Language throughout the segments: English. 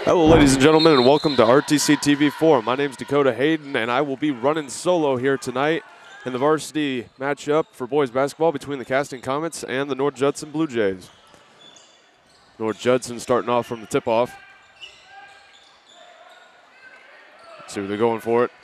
Hello, ladies and gentlemen, and welcome to RTC TV4. My name is Dakota Hayden, and I will be running solo here tonight in the varsity matchup for boys basketball between the Casting Comets and the North Judson Blue Jays. North Judson starting off from the tip-off. See what they're going for it.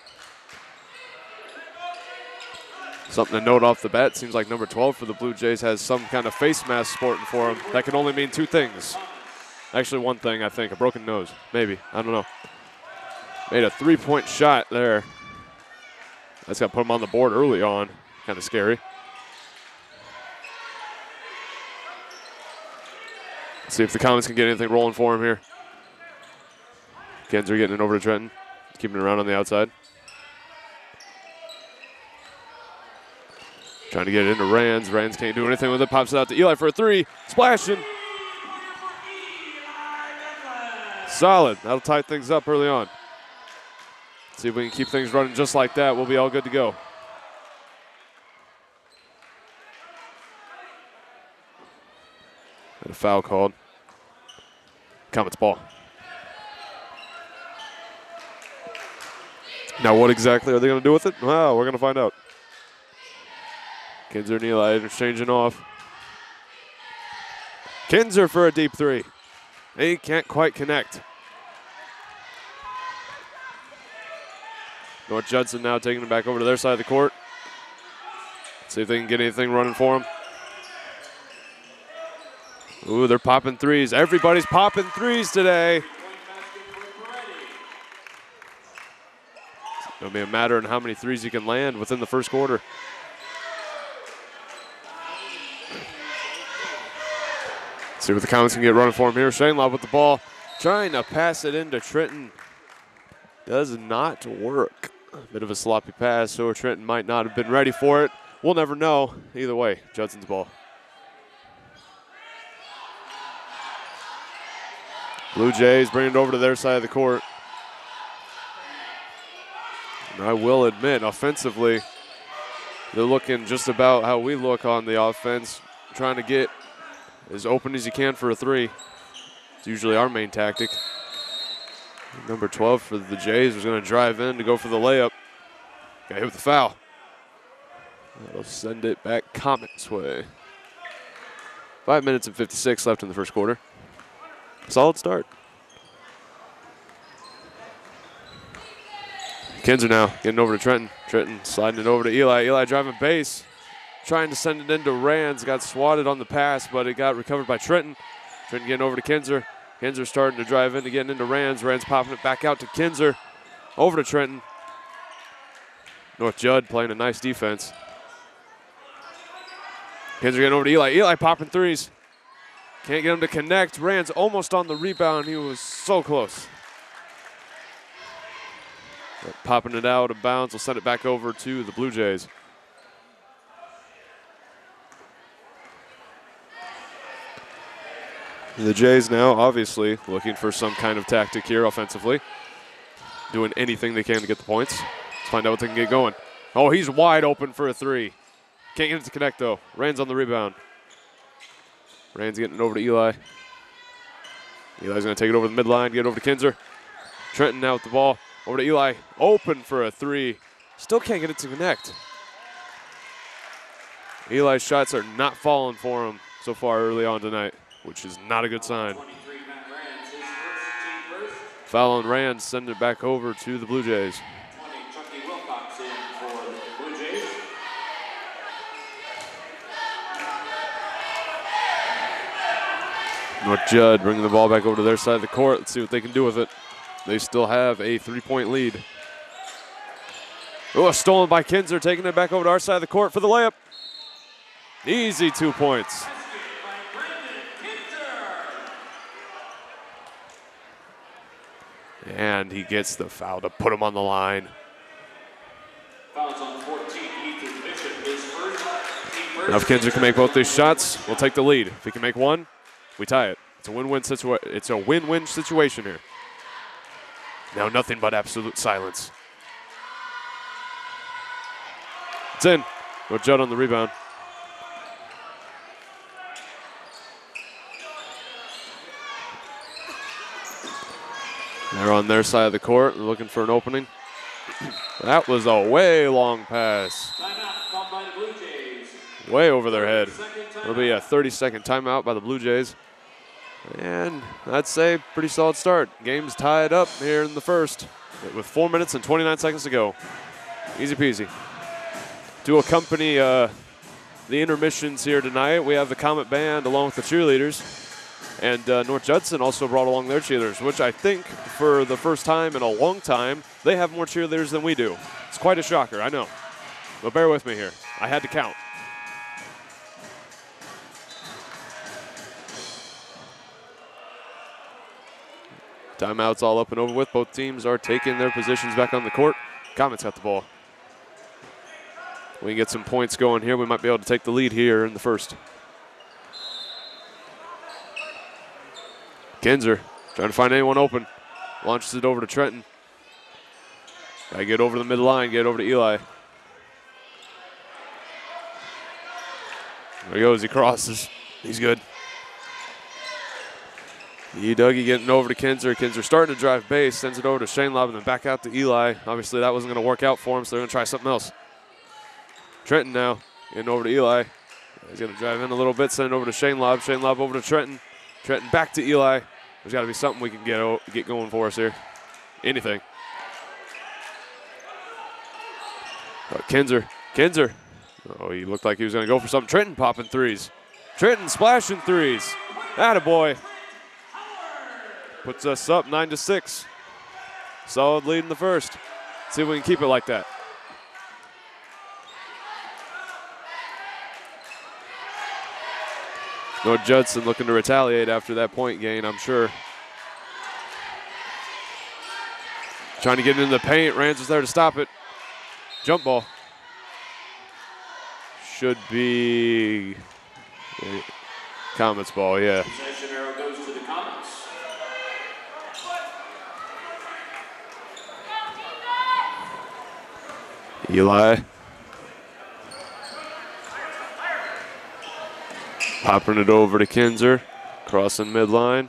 Something to note off the bat, seems like number 12 for the Blue Jays has some kind of face mask sporting for him. That can only mean two things. Actually, one thing, I think, a broken nose, maybe, I don't know. Made a three-point shot there. That's got to put him on the board early on, kind of scary. Let's see if the Comets can get anything rolling for him here. Kinzer getting it over to Trenton, keeping it around on the outside. Trying to get it into Rands. Rands can't do anything with it, pops it out to Eli for a three, splashing. Solid. That'll tie things up early on. See if we can keep things running just like that. We'll be all good to go. And a foul called. Comets ball. Now what exactly are they going to do with it? Well, we're going to find out. Kinzer and Eli exchanging off. Kinzer for a deep three. He can't quite connect. North Judson now taking it back over to their side of the court. See if they can get anything running for them. Ooh, they're popping threes. Everybody's popping threes today. It'll be a matter of how many threes you can land within the first quarter. See what the Comets can get running for him here. Shanelob with the ball, trying to pass it into Trenton. Does not work. A bit of a sloppy pass, so Trenton might not have been ready for it. We'll never know. Either way, Judson's ball. Blue Jays bring it over to their side of the court. And I will admit, offensively, they're looking just about how we look on the offense, trying to get as open as you can for a three. It's usually our main tactic. Number 12 for the Jays was going to drive in to go for the layup. Got hit with the foul. That'll send it back Comets' way. 5 minutes and 56 left in the first quarter. Solid start. Kinzer now getting over to Trenton. Trenton sliding it over to Eli. Eli driving base. Trying to send it into Rands. Got swatted on the pass, but it got recovered by Trenton. Trenton getting over to Kinzer. Kinzer starting to drive into getting into Rands. Rands popping it back out to Kinzer. Over to Trenton. North Judd playing a nice defense. Kinzer getting over to Eli. Eli popping threes. Can't get him to connect. Rands almost on the rebound. He was so close. But popping it out of bounds will send it back over to the Blue Jays. The Jays now obviously looking for some kind of tactic here offensively. Doing anything they can to get the points. Let's find out what they can get going. Oh, he's wide open for a three. Can't get it to connect though. Rands on the rebound. Rands getting it over to Eli. Eli's going to take it over the midline, get it over to Kinzer. Trenton now with the ball. Over to Eli. Open for a three. Still can't get it to connect. Eli's shots are not falling for him so far early on tonight, which is not a good sign. Foul on Rands, send it back over to the Blue Jays. North Judd bringing the ball back over to their side of the court. Let's see what they can do with it. They still have a three-point lead. Oh, stolen by Kinzer, taking it back over to our side of the court for the layup. Easy 2 points. And he gets the foul to put him on the line. Now if Kinzer can make both these shots, we'll take the lead. If he can make one, we tie it. It's a win-win situation. It's a win-win situation here. Now nothing but absolute silence. It's in. North Judd on the rebound. They're on their side of the court looking for an opening. That was a way long pass. Way over their head. It'll be a 30-second timeout by the Blue Jays. And I'd say pretty solid start. Game's tied up here in the first with 4 minutes and 29 seconds to go. Easy peasy. To accompany the intermissions here tonight, we have the Comet Band along with the cheerleaders. And North Judson also brought along their cheerleaders, which I think for the first time in a long time, they have more cheerleaders than we do. It's quite a shocker, I know. But bear with me here. I had to count. Timeout's all up and over with. Both teams are taking their positions back on the court. Comets got the ball. We can get some points going here. We might be able to take the lead here in the first. Kinzer trying to find anyone open. Launches it over to Trenton. Gotta get over the midline, get over to Eli. There he goes, he crosses. He's good. Dougie getting over to Kinzer. Kinzer starting to drive base, sends it over to Shane Lobb and then back out to Eli. Obviously that wasn't going to work out for him, so they're going to try something else. Trenton now getting over to Eli. He's going to drive in a little bit, send it over to Shane Lobb. Shane Lobb over to Trenton. Trenton back to Eli. There's got to be something we can get going for us here. Anything. Kinzer. Kinzer. Oh, he looked like he was going to go for something. Trenton popping threes. Trenton splashing threes. Attaboy. Puts us up 9-6. Solid lead in the first. See if we can keep it like that. North Judson looking to retaliate after that point gain, I'm sure. Trying to get into the paint. Rands was there to stop it. Jump ball. Should be Comets ball, yeah. Possession arrow goes to the Comets. Eli. Popping it over to Kinzer. Crossing midline.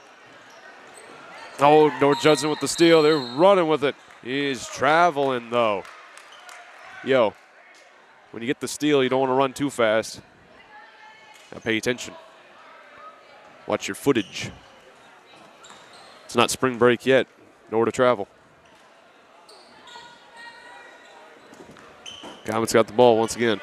Oh, North Judson with the steal. They're running with it. He's traveling, though. Yo, when you get the steal, you don't want to run too fast. Now pay attention. Watch your footage. It's not spring break yet. Nowhere to travel. Comets got the ball once again.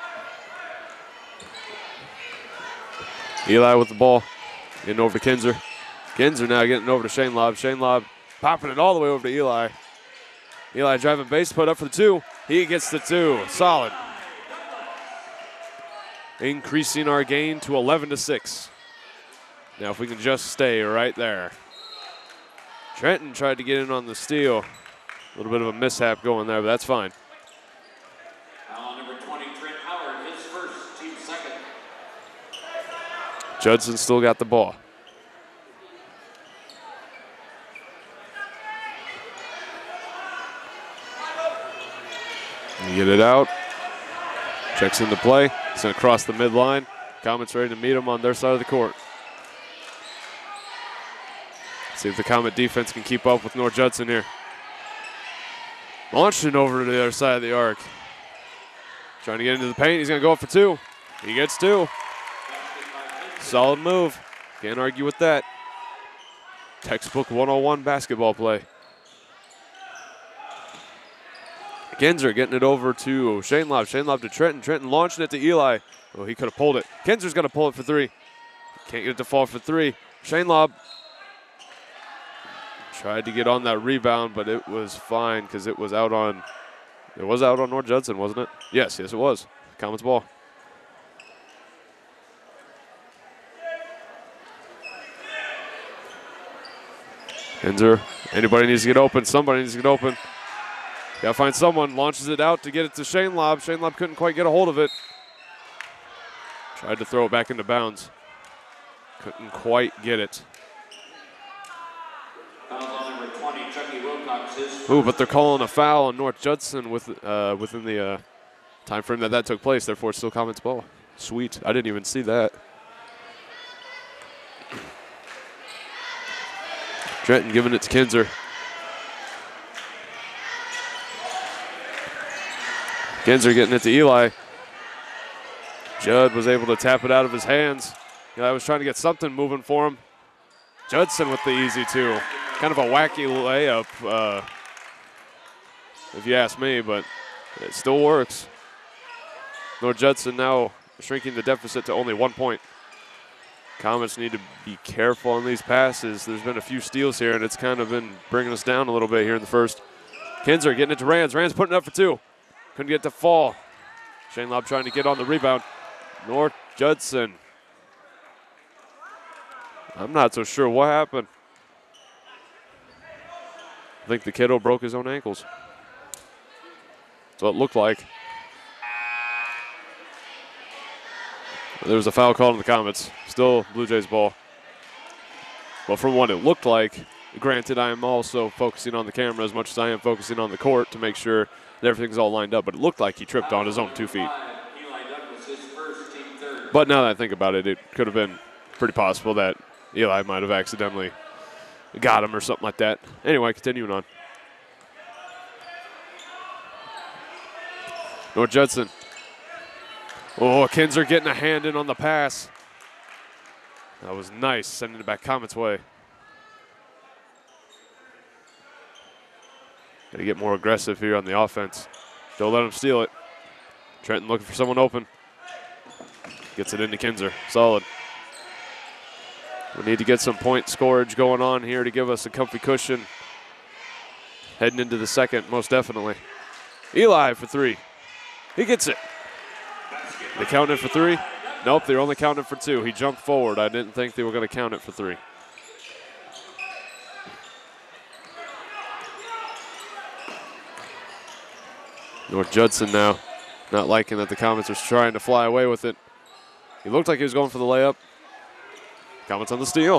Eli with the ball. Getting over to Kinzer. Kinzer now getting over to Shane Lobb. Shane Lobb popping it all the way over to Eli. Eli driving base, put up for the two. He gets the two. Solid. Increasing our gain to 11-6. Now if we can just stay right there. Trenton tried to get in on the steal. A little bit of a mishap going there, but that's fine. Number 20, Trent Howard, his first, team second. Judson still got the ball. Get it out. Checks into play. He's going to cross the midline. Comets ready to meet him on their side of the court. See if the Comet defense can keep up with North Judson here. Launching over to the other side of the arc. Trying to get into the paint. He's going to go up for two. He gets two. Solid move. Can't argue with that. Textbook 101 basketball play. Kinzer getting it over to Shane Lobb. Shane Lobb to Trenton. Trenton launching it to Eli. Oh, he could have pulled it. Kinzer's going to pull it for three. Can't get it to fall for three. Shane Lobb tried to get on that rebound, but it was fine because it was out on North Judson, wasn't it? Yes, it was. Comets ball. Kinzer, anybody needs to get open. Somebody needs to get open. Got to find someone. Launches it out to get it to Shane Lobb. Shane Lobb couldn't quite get a hold of it. Tried to throw it back into bounds. Couldn't quite get it. Number 20, Chucky Wilcox, his Ooh, but they're calling a foul on North Judson within the time frame that took place. Therefore, it's still Comets ball. Sweet. I didn't even see that. Trenton giving it to Kinzer. Kinzer getting it to Eli. Judd was able to tap it out of his hands. Eli was trying to get something moving for him. Judson with the easy two. Kind of a wacky layup, if you ask me, but it still works. North Judson now shrinking the deficit to only 1 point. Comets need to be careful on these passes. There's been a few steals here, and it's kind of been bringing us down a little bit here in the first. Kinzer getting it to Rands. Rands putting it up for two. Couldn't get to fall. Shane Lobb trying to get on the rebound. North Judson. I'm not so sure what happened. I think the kiddo broke his own ankles. That's what it looked like. There was a foul called on the Comets. Still Blue Jays ball. Well, from what it looked like, granted, I am also focusing on the camera as much as I am focusing on the court to make sure that everything's all lined up, but it looked like he tripped on his own 2 feet. But now that I think about it, it could have been pretty possible that Eli might have accidentally got him or something like that. Anyway, continuing on. North Judson. Oh, Kinzer getting a hand in on the pass. That was nice, sending it back Comets' way. Got to get more aggressive here on the offense. Don't let him steal it. Trenton looking for someone open. Gets it into Kinzer. Solid. We need to get some point scorage going on here to give us a comfy cushion heading into the second, most definitely. Eli for three. He gets it. They count it for three? Nope, they're only counting for two. He jumped forward. I didn't think they were going to count it for three. North Judson now not liking that the Comets are trying to fly away with it. He looked like he was going for the layup. Comets on the steal.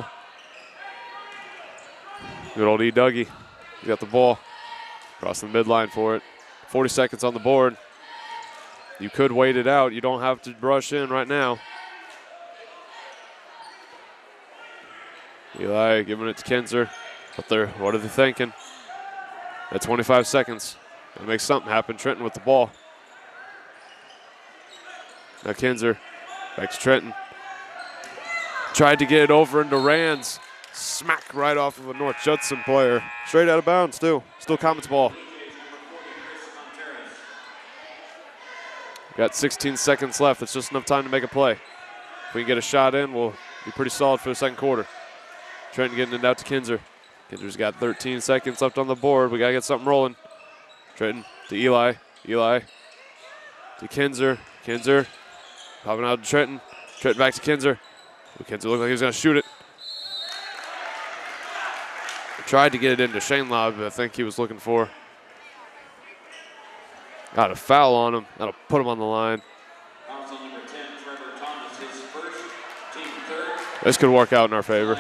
Good old E. Dougie. He got the ball. Crossing the midline for it. 40 seconds on the board. You could wait it out. You don't have to rush in right now. Eli giving it to Kinzer. But what are they thinking? At 25 seconds. Gotta make something happen. Trenton with the ball. Now Kinzer. Back to Trenton. Tried to get it over into Rands. Smack right off of a North Judson player. Straight out of bounds, too. Still Comets ball. Got 16 seconds left. It's just enough time to make a play. If we can get a shot in, we'll be pretty solid for the second quarter. Trenton getting it out to Kinzer. Kinzer's got 13 seconds left on the board. We got to get something rolling. Trenton to Eli. Eli to Kinzer. Kinzer popping out to Trenton. Trenton back to Kinzer. Kinzer looked like he was going to shoot it. Tried to get it into Shane Lobb, but I think he was looking for. Got a foul on him. That'll put him on the line. This could work out in our favor.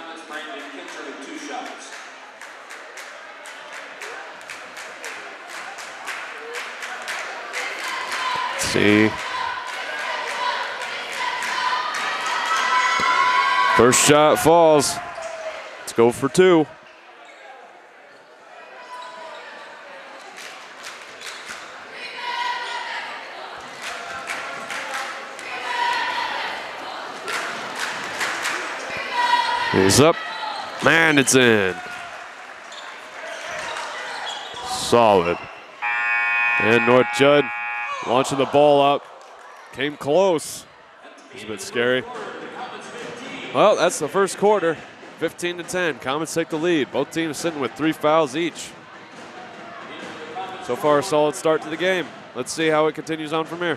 Let's see. First shot falls. Let's go for two. He's up, and it's in. Solid. And North Judd launching the ball up. Came close. It's a bit scary. Well, that's the first quarter. 15-10. Comets take the lead. Both teams sitting with 3 fouls each. So far, a solid start to the game. Let's see how it continues on from here.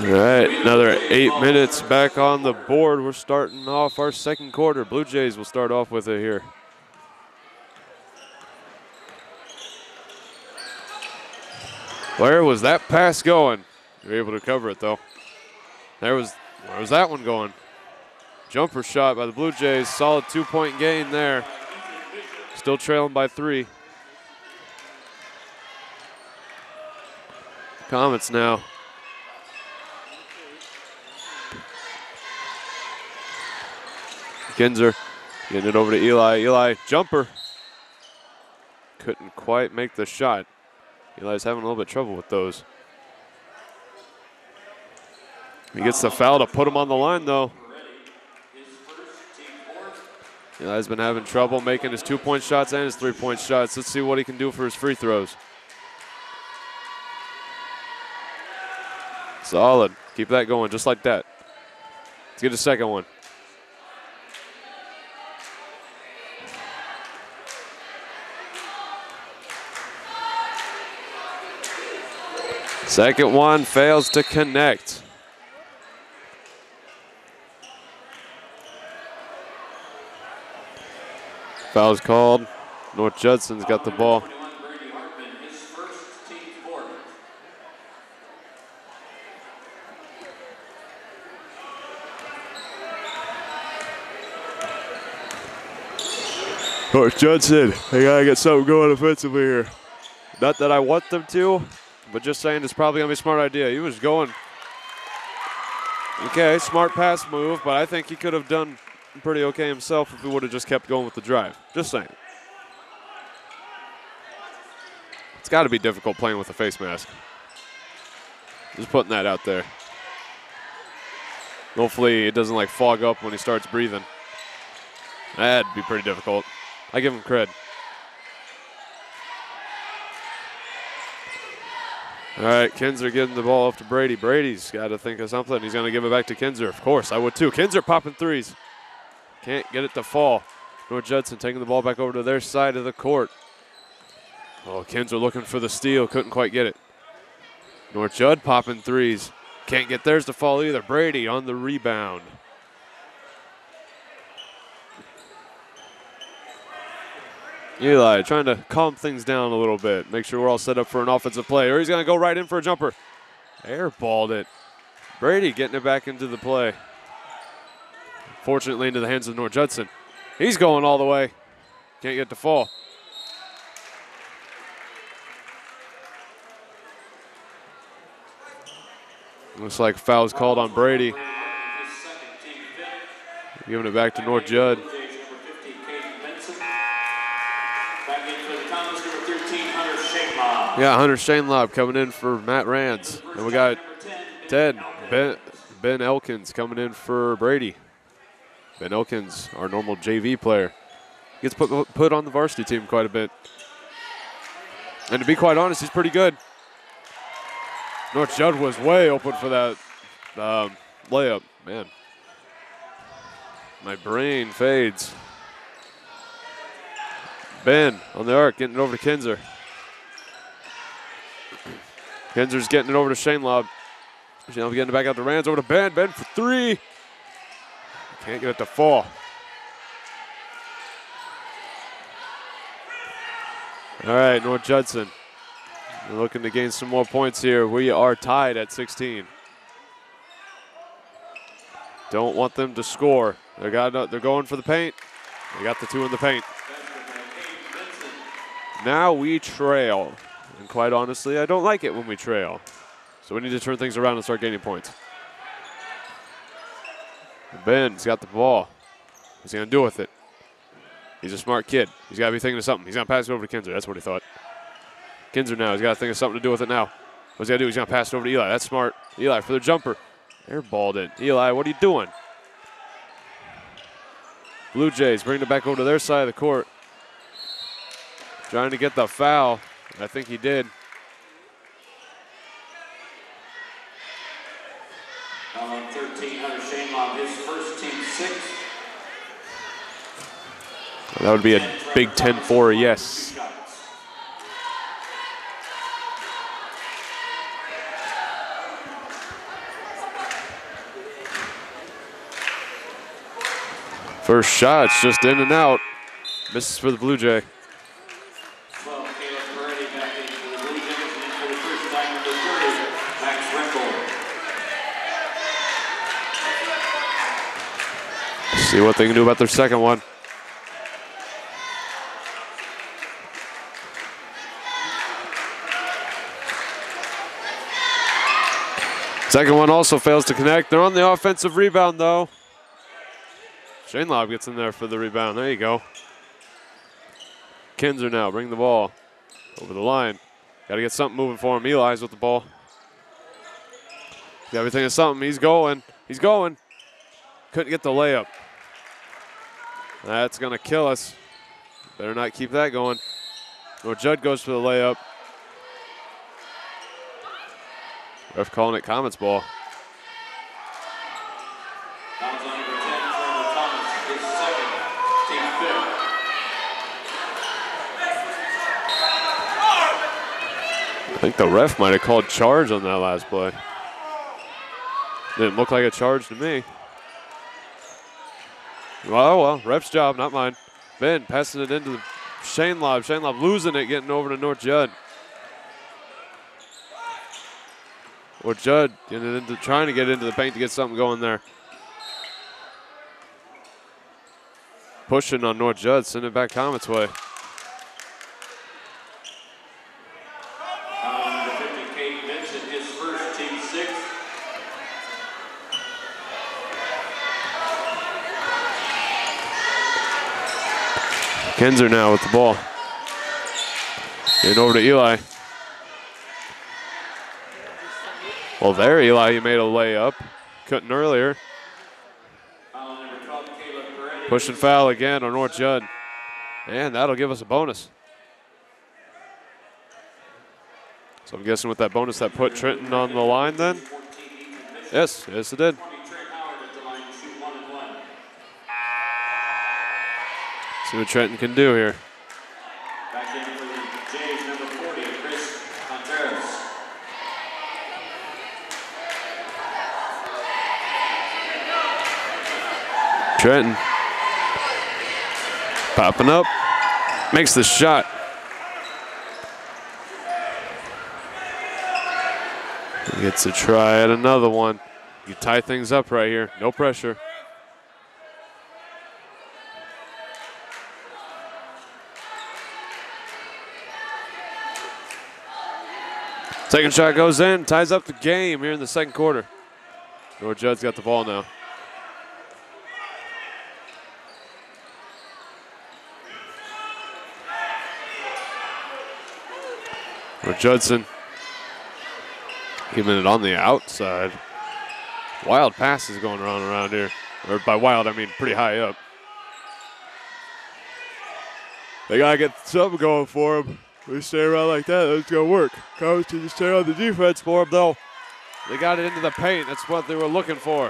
All right, another 8 minutes back on the board. We're starting off our second quarter. Blue Jays will start off with it here. Where was that pass going? You're able to cover it though. Where was that one going? Jumper shot by the Blue Jays. Solid 2-point gain there. Still trailing by 3. Comets now. Kinzer getting it over to Eli. Eli, jumper. Couldn't quite make the shot. Eli's having a little bit of trouble with those. He gets the foul to put him on the line, though. Eli's been having trouble making his 2-point shots and his 3-point shots. Let's see what he can do for his free throws. Solid. Keep that going just like that. Let's get a second one. Second one fails to connect. Foul's called. North Judson's got the ball. North Judson, they gotta get something going offensively here. Not that I want them to, but just saying it's probably gonna be a smart idea. He was going, okay, smart pass move, but I think he could have done pretty okay himself if he would have just kept going with the drive. Just saying. It's got to be difficult playing with a face mask. Just putting that out there. Hopefully it doesn't like fog up when he starts breathing. That'd be pretty difficult. I give him cred. All right, Kinzer getting the ball off to Brady. Brady's got to think of something. He's going to give it back to Kinzer. Of course, I would too. Kinzer popping threes. Can't get it to fall. North Judson taking the ball back over to their side of the court. Oh, Kinzer looking for the steal. Couldn't quite get it. North Judd popping threes. Can't get theirs to fall either. Brady on the rebound. Eli trying to calm things down a little bit. Make sure we're all set up for an offensive play. Or he's going to go right in for a jumper. Airballed it. Brady getting it back into the play. Fortunately into the hands of North Judson. He's going all the way. Can't get to fall. Looks like foul's called on Brady. Giving it back to North Judd. Yeah, Hunter Shanelob coming in for Matt Rands. And we got Ben Elkins coming in for Brady. Ben Elkins, our normal JV player, gets put on the varsity team quite a bit. And to be quite honest, he's pretty good. North Judd was way open for that layup. Man, my brain fades. Ben on the arc, getting it over to Kinzer. Kinzer's getting it over to Shanelob. Shanelob getting it back out to Rands, over to Ben. Ben for 3. Can't get it to fall. All right, North Judson. We're looking to gain some more points here. We are tied at 16. Don't want them to score. They're going for the paint. They got the 2 in the paint. Now we trail. And quite honestly, I don't like it when we trail. So we need to turn things around and start gaining points. Ben's got the ball. What's he going to do with it? He's a smart kid. He's got to be thinking of something. He's going to pass it over to Kinzer. That's what he thought. Kinzer now. He's got to think of something to do with it now. What's he going to do? He's going to pass it over to Eli. That's smart. Eli for the jumper. Airballed it. Eli, what are you doing? Blue Jays bring it back over to their side of the court. Trying to get the foul. I think he did. On 13, Hunter Shanelob, his first team 6. That would be a big 10-4, yes. First shot's just in and out. Misses for the Blue Jay. Well, Caleb Peretti back into the Blue Jays and for the first time in the 30, Max Renkel. See what they can do about their second one. Second one also fails to connect. They're on the offensive rebound, though. Shane Lobb gets in there for the rebound. There you go. Kinzer now bring the ball over the line. Got to get something moving for him. Eli's with the ball. Got everything is something. He's going. He's going. Couldn't get the layup. That's going to kill us. Better not keep that going. North Judd goes for the layup. Ref calling it Comets ball. Fouls on number 10, Trevor Thomas, his second, team fifth. I think the ref might have called charge on that last play. Didn't look like a charge to me. Well, ref's job, not mine. Ben passing it into Shane Lobb. Shane Lobb losing it, getting over to North Judd. Or Judd trying to get into the paint to get something going there. Pushing on North Judd, sending it back Comets way. Number 50, Cade Vincent, his first, team sixth. Kinzer now with the ball. Getting over to Eli. Well, there, Eli, he made a layup. Couldn't earlier. Foul number 12, Caleb Peretti. Push and foul again on North Judd. And that'll give us a bonus. So I'm guessing with that bonus that put Trenton on the line then? Yes, yes it did. See what Trenton can do here. Back in for the Jays, number 40, Chris Contreras. Trenton popping up, makes the shot. He gets a try at another one. You tie things up right here, no pressure. Second shot goes in, ties up the game here in the second quarter. North Judd's got the ball now. Or Judson keeping it on the outside. Wild passes going around here. Or by wild, I mean pretty high up. They got to get something going for them. We stay around like that, it's going to work. Coach to just stay on the defense for them, though. They got it into the paint. That's what they were looking for.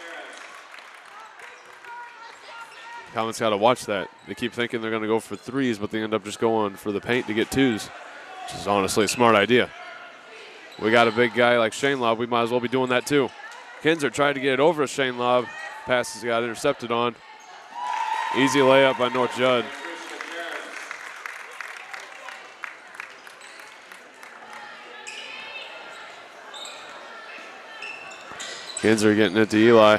Comets got to watch that. They keep thinking they're going to go for threes, but they end up just going for the paint to get twos, which is honestly a smart idea. We got a big guy like Shane Lobb. We might as well be doing that too. Kinzer tried to get it over to Shane Lobb. Passes got intercepted on. Easy layup by North Judd. Kinzer getting it to Eli.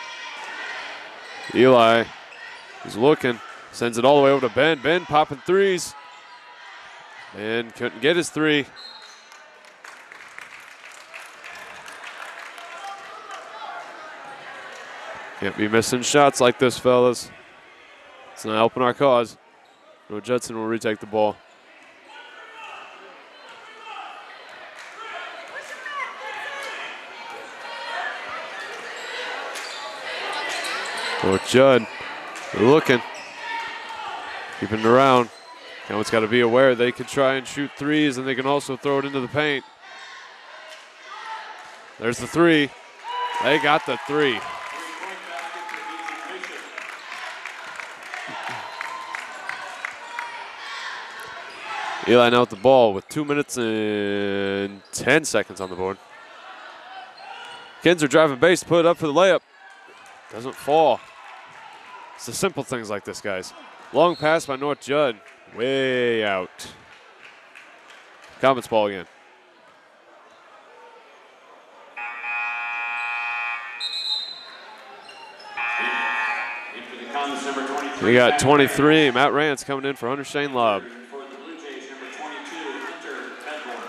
Eli is looking, sends it all the way over to Ben. Ben popping threes. And couldn't get his three. Can't be missing shots like this, fellas. It's not helping our cause. North Judson will retake the ball. North Judd looking, keeping it around. Comets got to be aware they can try and shoot threes, and they can also throw it into the paint. There's the three. They got the three. Eli now with the ball with 2 minutes and 10 seconds on the board. Kinzer driving base, put it up for the layup. Doesn't fall. It's the simple things like this, guys. Long pass by North Judd. Way out. Comets ball again. We got 23. Matt Rance coming in for Hunter Shane Lobb. For the Blue Jays, number 22, Hunter Edmore.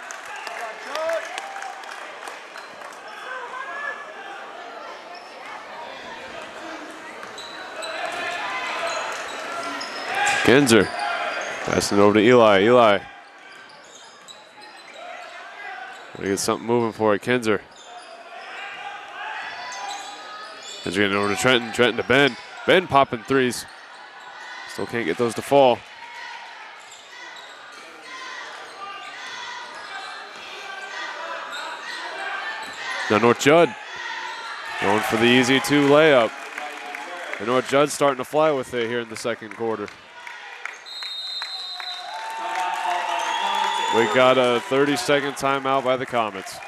Kinzer passing it over to Eli. Eli. Gotta get something moving for it. Kinzer. Kinzer getting over to Trenton. Trenton to Ben. Ben popping threes. Still can't get those to fall. Now North Judd going for the easy 2 layup. And North Judd's starting to fly with it here in the second quarter. We got a 30-second timeout by the Comets.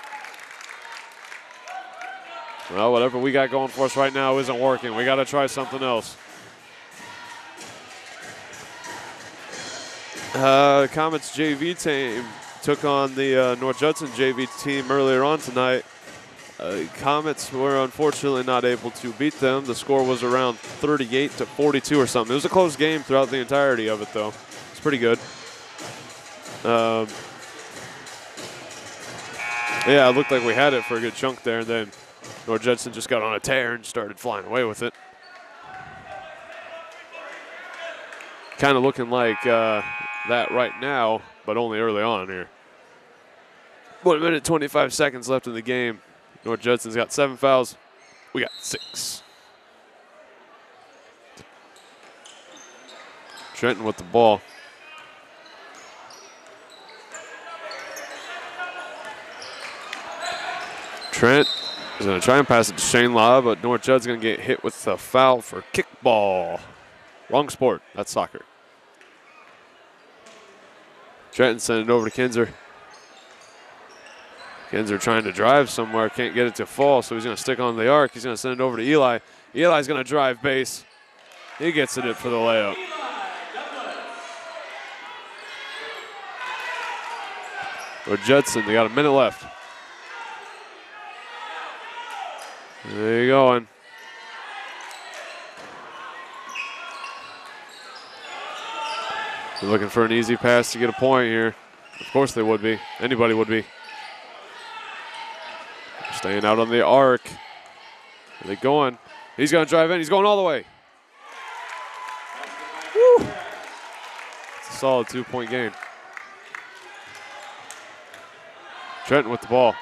Well, whatever we got going for us right now isn't working. We got to try something else. Comets JV team took on the North Judson JV team earlier on tonight. Comets were unfortunately not able to beat them. The score was around 38-42 or something. It was a close game throughout the entirety of it, though. It's pretty good. Yeah, it looked like we had it for a good chunk there, and then North Judson just got on a tear and started flying away with it. Kind of looking like that right now, but only early on here. 1 minute, 25 seconds left in the game. North Judson's got 7 fouls. We got 6. Trenton with the ball. Trent is going to try and pass it to Shane Lobb, but North Judd's going to get hit with a foul for kickball. Wrong sport. That's soccer. Trenton sending it over to Kinzer. Kinzer trying to drive somewhere, can't get it to fall, so he's going to stick on the arc. He's going to send it over to Eli. Eli's going to drive base. He gets it for the layup. North Judson, they got a minute left. There you going. They're looking for an easy pass to get a point here. Of course they would be. Anybody would be. Staying out on the arc. Are they going? He's going to drive in. He's going all the way. Woo. It's a solid 2-point game. Trenton with the ball.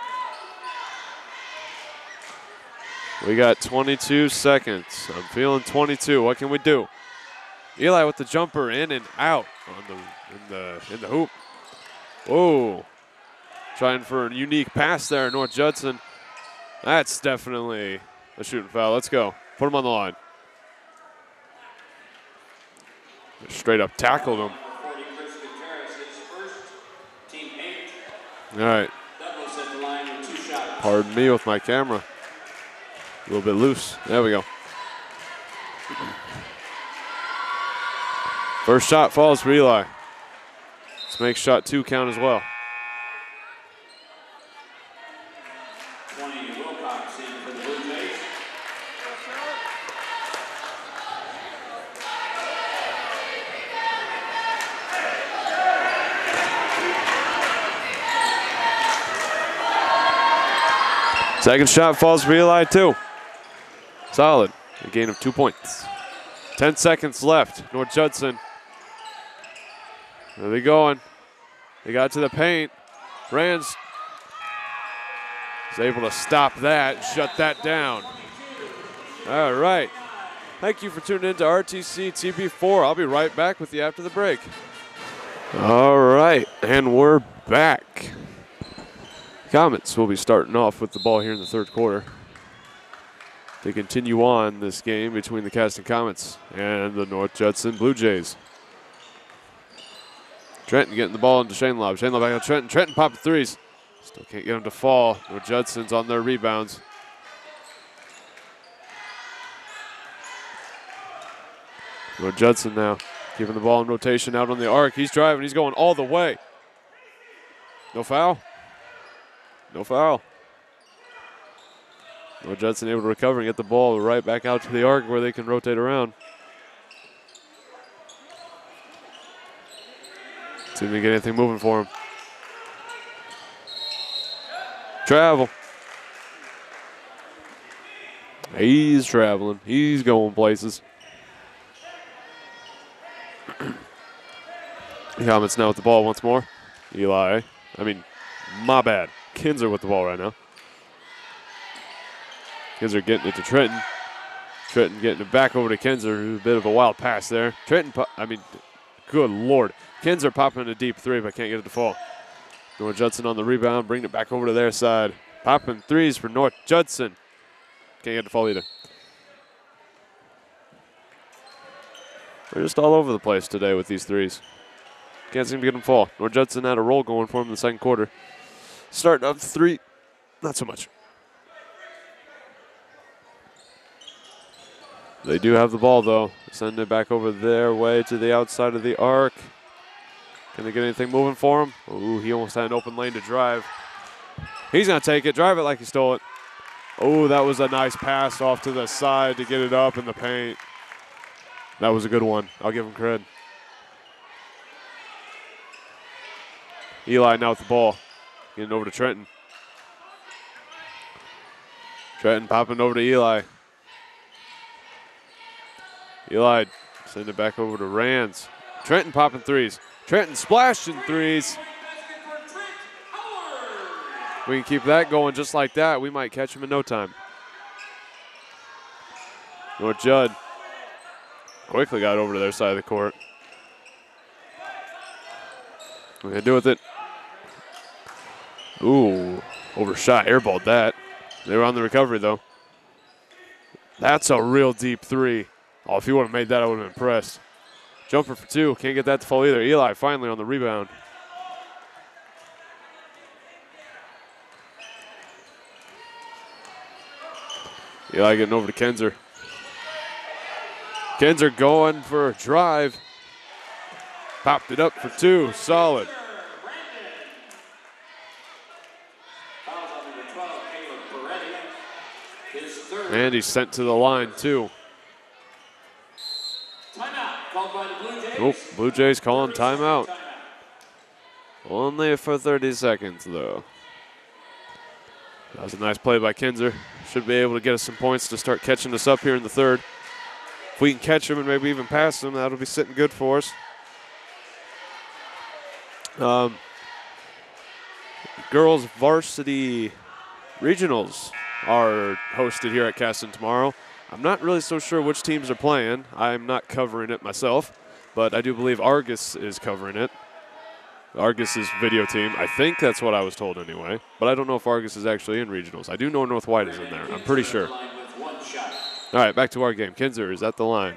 We got 22 seconds. I'm feeling 22. What can we do? Eli with the jumper in and out on in the hoop. Whoa. Trying for a unique pass there, North Judson. That's definitely a shooting foul. Let's go. Put him on the line. Straight up tackled him. All right. Pardon me with my camera. A little bit loose. There we go. First shot falls for Eli. Let's make shot 2 count as well. 20, Wilcox in for the Blue Jays. Second shot falls for Eli too. Solid. A gain of 2 points. 10 seconds left. North Judson. There they going. They got to the paint. Rands is able to stop that, shut that down. All right. Thank you for tuning in to RTC TB4. I'll be right back with you after the break. All right, and we're back. Comets will be starting off with the ball here in the third quarter to continue on this game between the Caston Comets and the North Judson Blue Jays. Trenton getting the ball into Shane Lobb. Shane Lobb back on Trenton. Trenton popping threes. Still can't get him to fall. North Judson's on their rebounds. Or Judson now, keeping the ball in rotation out on the arc. He's driving. He's going all the way. No foul. No foul. Or Judson able to recover and get the ball right back out to the arc where they can rotate around. See if we can get anything moving for him. Travel. He's traveling. He's going places. Comets now with the ball once more. My bad. Kinzer with the ball right now. Kinzer getting it to Trenton. Trenton getting it back over to Kinzer. A bit of a wild pass there. Good Lord. Kinzer popping a deep three, but can't get it to fall. North Judson on the rebound, bringing it back over to their side. Popping threes for North Judson. Can't get it to fall either. They're just all over the place today with these threes. Can't seem to get them fall. North Judson had a roll going for him in the second quarter. Starting up three, not so much. They do have the ball, though. Send it back over their way to the outside of the arc. Can they get anything moving for him? Ooh, he almost had an open lane to drive. He's going to take it, drive it like he stole it. Oh, that was a nice pass off to the side to get it up in the paint. That was a good one. I'll give him credit. Eli now with the ball. Getting over to Trenton. Trenton popping over to Eli. Eli send it back over to Rands. Trenton popping threes. Trenton splashing threes. We can keep that going just like that. We might catch him in no time. North Judd quickly got over to their side of the court. What can they do with it? Ooh, overshot, airballed that. They were on the recovery, though. That's a real deep three. Oh, if he would have made that, I would have been impressed. Jumper for two. Can't get that to fall either. Eli finally on the rebound. Eli getting over to Kinzer. Kinzer going for a drive. Popped it up for two. Solid. And he's sent to the line, too. Oh, Blue Jays calling timeout. Only for 30 seconds, though. That was a nice play by Kinzer. Should be able to get us some points to start catching us up here in the third. If we can catch him and maybe even pass him, that'll be sitting good for us. Girls varsity regionals are hosted here at Caston tomorrow. I'm not really so sure which teams are playing. I'm not covering it myself, but I do believe Argus is covering it. Argus's video team. I think that's what I was told anyway, but I don't know if Argus is actually in regionals. I do know North White is in there. I'm pretty sure. All right, back to our game. Kinzer is at the line.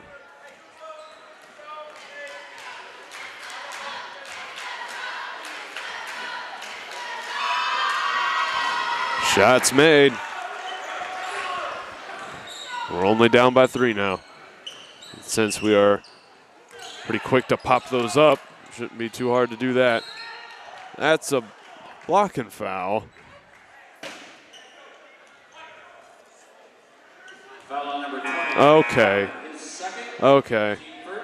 Shots made. We're only down by 3 now. Since we are pretty quick to pop those up, shouldn't be too hard to do that. That's a blocking foul. Okay. Okay.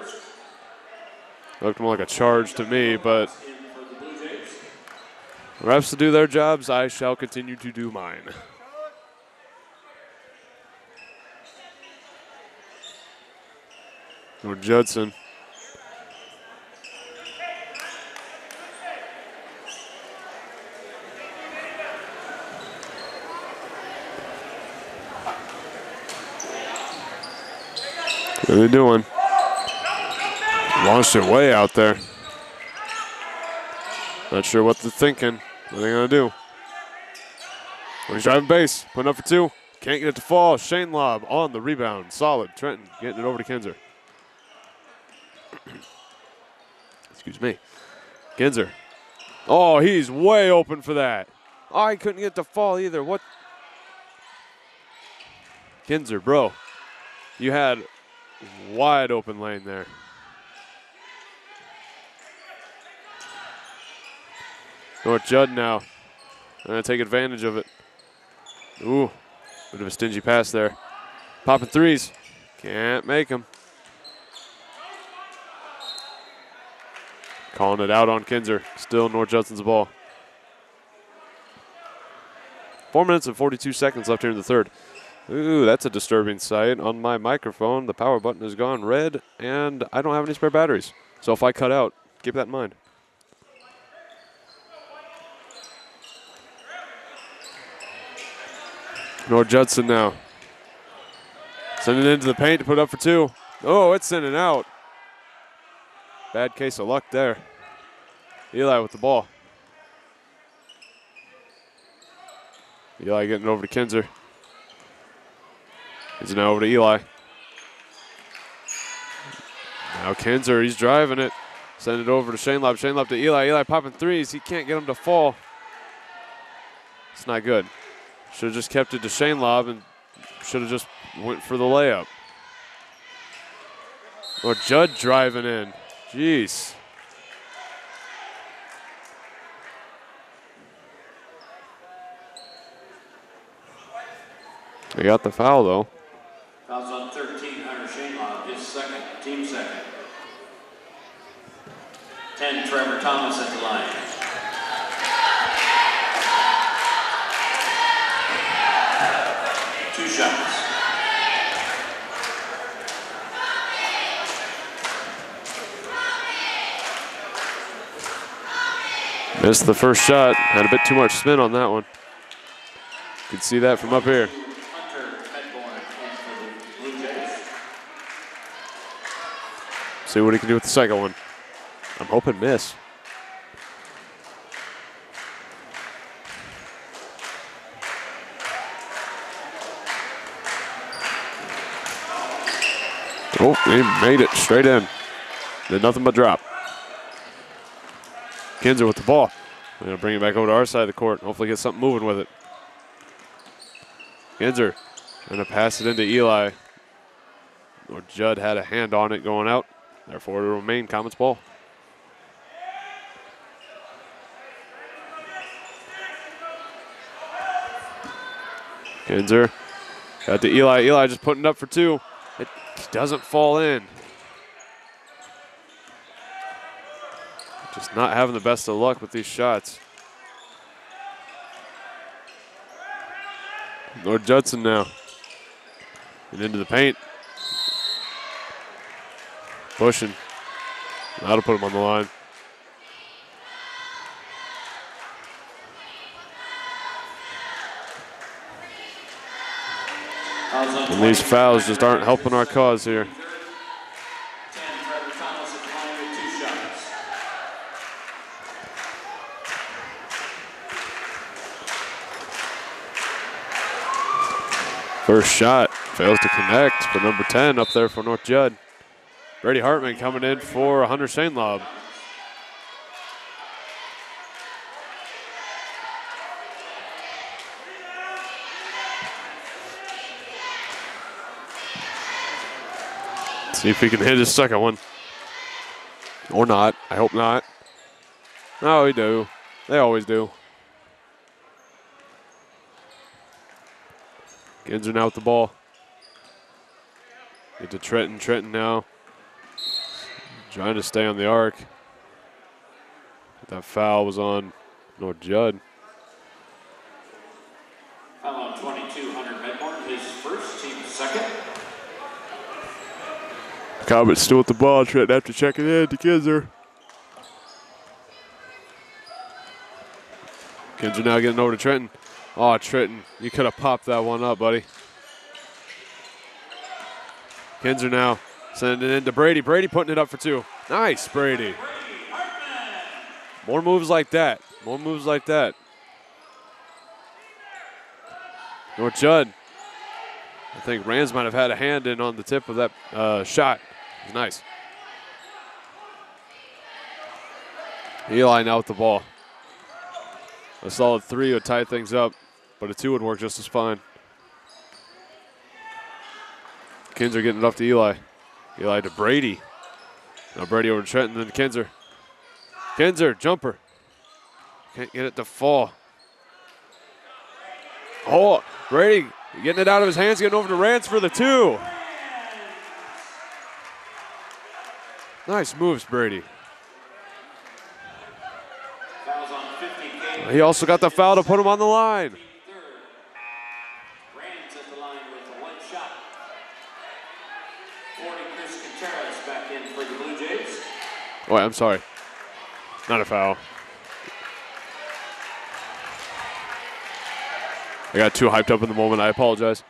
Looked more like a charge to me, but refs to do their jobs, I shall continue to do mine. Or Judson. What are they doing? Launched it way out there. Not sure what they're thinking. What are they going to do? When he's driving base, putting up for 2. Can't get it to fall. Shane Lobb on the rebound. Solid. Trenton getting it over to Kinzer. Excuse me. Kinzer. Oh, he's way open for that. Oh, he couldn't get it to fall either. What? Kinzer, bro. You had wide open lane there. North Judd now. Going to take advantage of it. Ooh, bit of a stingy pass there. Popping threes. Can't make them. Calling it out on Kinzer. Still North Judson's ball. 4 minutes and 42 seconds left here in the third. Ooh, that's a disturbing sight. On my microphone, the power button has gone red, and I don't have any spare batteries. So if I cut out, keep that in mind. North Judson now. Sending it into the paint to put up for two. Oh, it's sending out. Bad case of luck there. Eli with the ball. Eli getting it over to Kinzer. He's now over to Eli. Now Kinzer, he's driving it. Send it over to Shane Lobb. Shane Lobb to Eli. Eli popping threes. He can't get him to fall. It's not good. Should have just kept it to Shane Lobb and should have just went for the layup. Or Judd driving in. Jeez. They got the foul, though. Fouls on 13, Hunter Shane Lobb, his second, team second. 10, Trevor Thomas at the line. Two shots. Missed the first shot. Had a bit too much spin on that one. Could see that from up here. See what he can do with the second one. I'm hoping miss. Oh, he made it straight in. Did nothing but drop. Kinzer with the ball. We're going to bring it back over to our side of the court. Hopefully get something moving with it. Kinzer going to pass it into Eli. Or Judd had a hand on it going out. Therefore, it'll remain Comets ball. Kinzer got to Eli. Eli just putting it up for two. It doesn't fall in. Just not having the best of luck with these shots. North Judson now. And into the paint. Pushing. That'll put him on the line. And these fouls just aren't helping our cause here. First shot fails to connect for number 10 up there for North Judd. Brady Hartman coming in for Hunter Shane Lobb. See if he can hit his second one. Or not. I hope not. No, he do. They always do. Kinzer now with the ball. Get to Trenton. Trenton now trying to stay on the arc. That foul was on North Judd. Foul on 22, Hunter Medmore, his first, team second. Comets still with the ball. Trenton after checking in to Kinzer. Kinzer now getting over to Trenton. Oh, Trenton, you could have popped that one up, buddy. Kinzer now sending it into Brady. Brady putting it up for two. Nice, Brady. More moves like that. More moves like that. North Judd. I think Rams might have had a hand in on the tip of that shot. It was nice. Eli now with the ball. A solid three would tie things up, but a two would work just as fine. Kinzer getting it up to Eli. Eli to Brady. Now Brady over to Trenton, then to Kinzer. Kinzer, jumper. Can't get it to fall. Oh, Brady getting it out of his hands, getting over to Rance for the 2. Nice moves, Brady. Fouls on 50. He also got the foul to put him on the line. Rance at the line with 1 shot. 40, Chris Contreras back in for the Blue Jays. Oh, I'm sorry. Not a foul. I got too hyped up in the moment. I apologize.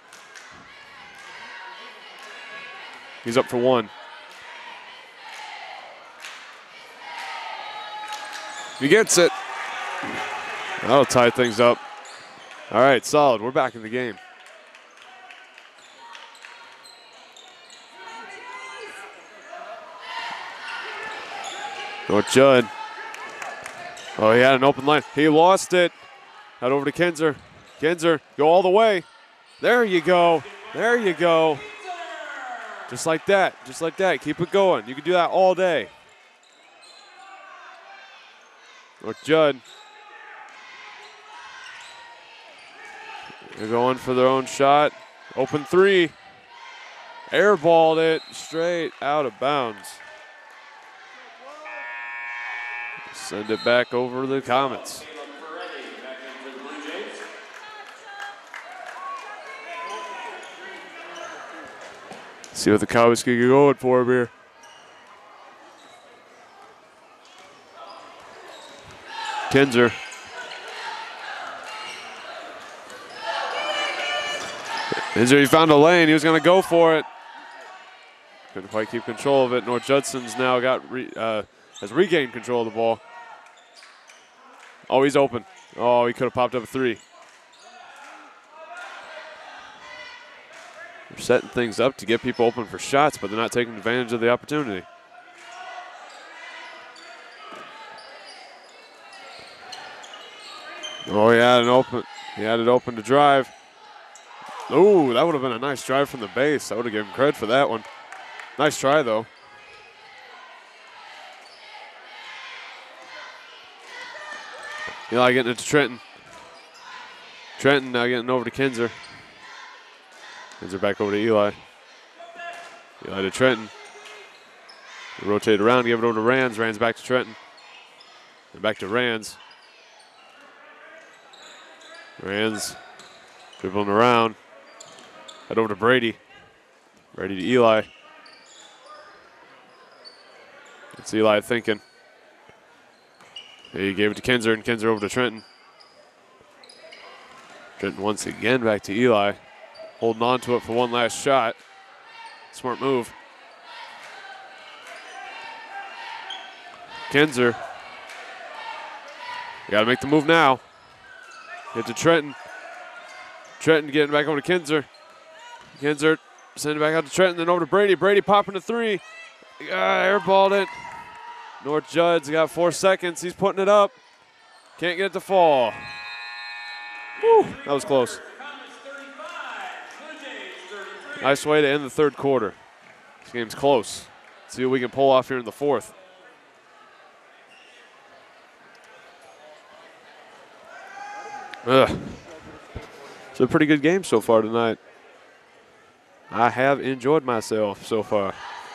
He's up for 1. He gets it. That'll tie things up. All right, solid. We're back in the game. North Judd. Oh, he had an open line. He lost it. Head over to Kinzer. Kinzer, go all the way. There you go. There you go. Just like that. Just like that. Keep it going. You can do that all day. North Judd. They're going for their own shot. Open 3. Airballed it straight out of bounds. Send it back over the Comets. See what the Comets can get going for him here. Kinzer. Kinzer, he found a lane. He was going to go for it. Couldn't quite keep control of it. North Judson's now has regained control of the ball. Oh, he's open. Oh, he could have popped up a 3. They're setting things up to get people open for shots, but they're not taking advantage of the opportunity. Oh, he had it open to drive. Oh, that would have been a nice drive from the base. I would have given him credit for that one. Nice try, though. Eli getting it to Trenton. Trenton now getting over to Kinzer. Kinzer back over to Eli. Eli to Trenton. They rotate around, give it over to Rands. Rands back to Trenton. And back to Rands. Rands dribbling around. Head over to Brady. Brady to Eli. It's Eli thinking. He gave it to Kinzer, and Kinzer over to Trenton. Trenton once again back to Eli. Holding on to it for one last shot. Smart move. Kinzer. You got to make the move now. Get to Trenton. Trenton getting back over to Kinzer. Kinzer sending it back out to Trenton, then over to Brady. Brady popping a 3. Airballed it. North Judd's got 4 seconds. He's putting it up. Can't get it to fall. Whew, that was close. Nice way to end the 3rd quarter. This game's close. See what we can pull off here in the 4th. It's a pretty good game so far tonight. I have enjoyed myself so far.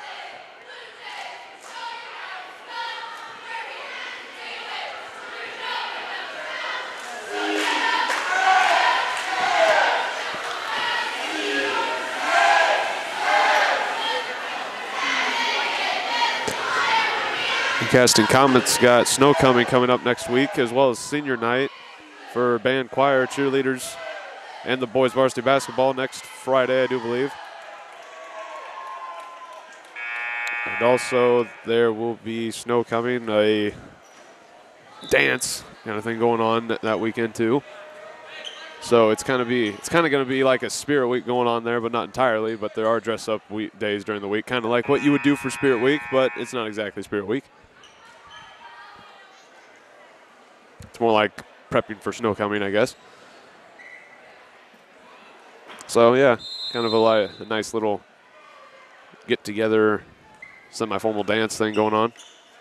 Casting Comets got snow coming up next week, as well as senior night for band, choir, cheerleaders, and the boys varsity basketball next Friday, I do believe. And also there will be snow coming, a dance kind of thing going on that weekend too. So it's kind of going to be like a Spirit Week going on there, but not entirely. But there are dress up days during the week, kind of like what you would do for Spirit Week, but it's not exactly Spirit Week. It's more like prepping for snow coming, I guess. So yeah, kind of a nice little get-together, semi-formal dance thing going on.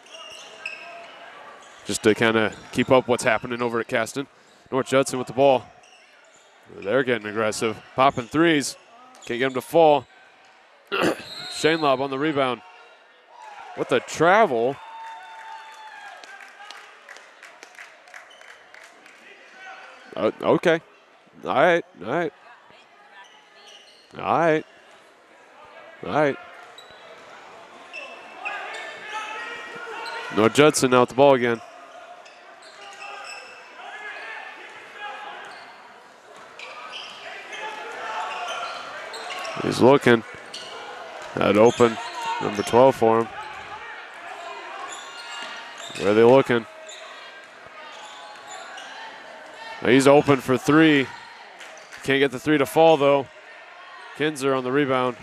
Just to kind of keep up what's happening over at Caston. North Judson with the ball. They're getting aggressive. Popping threes. Can't get them to fall. Shane Lobb on the rebound. With the travel. Okay. All right. North Judson now with the ball again. He's looking. That open. Number 12 for him. Where are they looking? He's open for three. Can't get the three to fall, though. Kinzer on the rebound.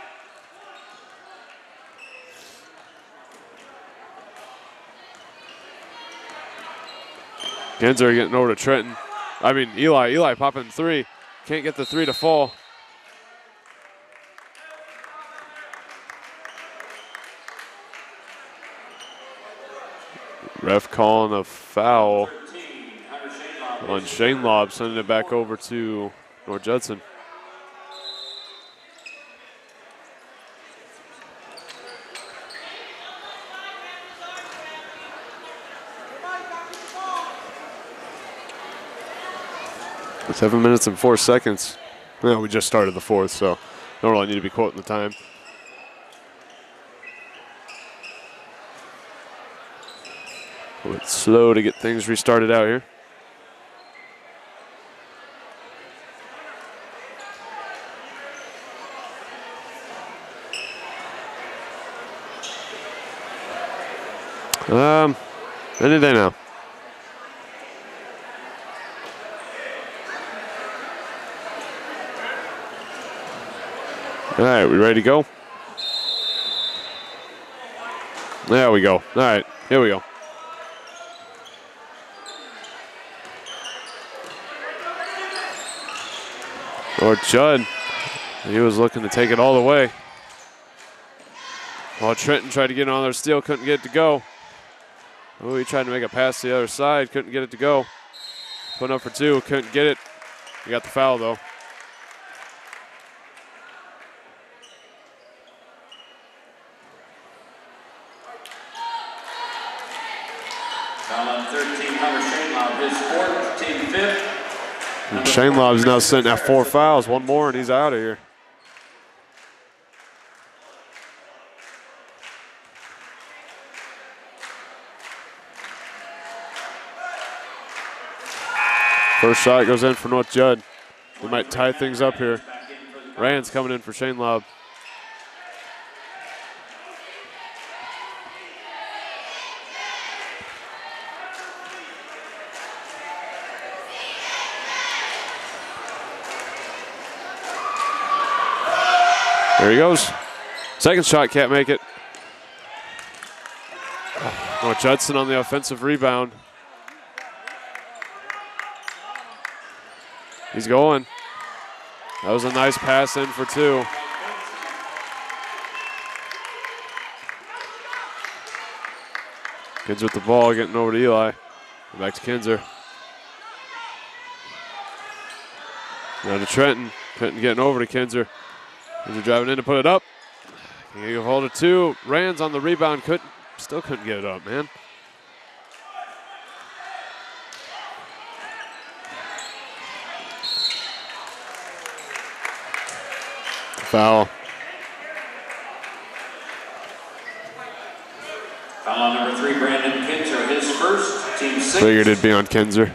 Kinzer getting over to Trenton. Eli. Eli popping three. Can't get the three to fall. Ref calling a foul on Shane Lobb, sending it back over to North Judson. It's 7 minutes and 4 seconds. Well, we just started the fourth, so don't really need to be quoting the time. A bit slow to get things restarted out here. Any day now. All right, we ready to go? There we go. All right, here we go. North Judd, he was looking to take it all the way. While Trenton tried to get on their steal, couldn't get it to go. Oh, he tried to make a pass to the other side, couldn't get it to go. Putting up for two, couldn't get it. He got the foul, though. Foul on 13, number Shane Lobb, his fourth, team fifth. And Shane Lobb's now sitting at 4 fouls. One more, and he's out of here. First shot goes in for North Judd. They might tie things up here. Rand's coming in for Shane Lobb. There he goes. Second shot, can't make it. North Judson on the offensive rebound. He's going. That was a nice pass in for two. Kinzer with the ball, getting over to Eli. Back to Kinzer. Now to Trenton. Trenton getting over to Kinzer. Kinzer driving in to put it up. Can't get a hold of two. Rands on the rebound. Still couldn't get it up, man. Foul. Foul on number 3, Brandon Kinzer, his first, team 6. Figured it'd be on Kinzer.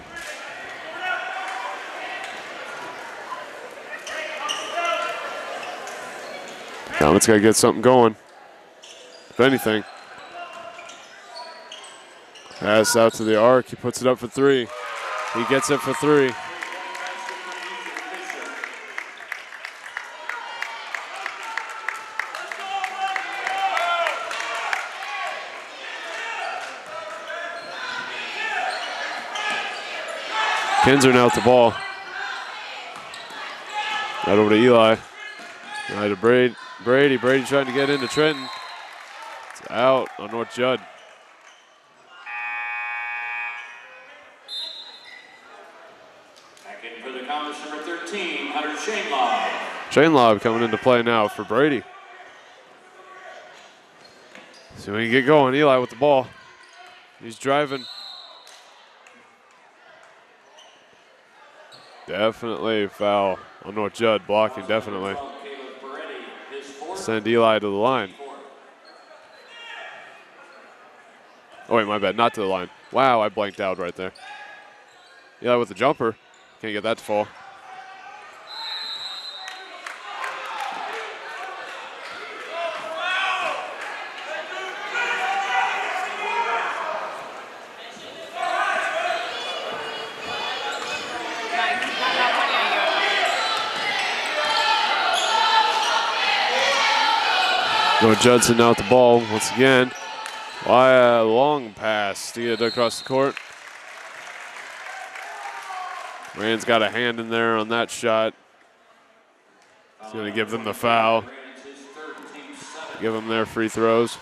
Now it's got to get something going, if anything. Pass out to the arc. He puts it up for three. He gets it for three. Kinzer now with the ball. Right over to Eli. Eli to Braid. Brady. Brady trying to get into Trenton. It's out on North Judd. Back in for the Commerce number 13, Hunter Shainlaw. Shainlaw coming into play now for Brady. So we can get going. Eli with the ball. He's driving. Definitely foul on North Judd. Blocking, definitely. Send Eli to the line. Oh, wait, my bad. Not to the line. Wow, I blanked out right there. Eli with the jumper. Can't get that to fall. North Judson now with the ball once again. Why a long pass to get it across the court. Rand's got a hand in there on that shot. He's going to give them the foul. Give them their free throws.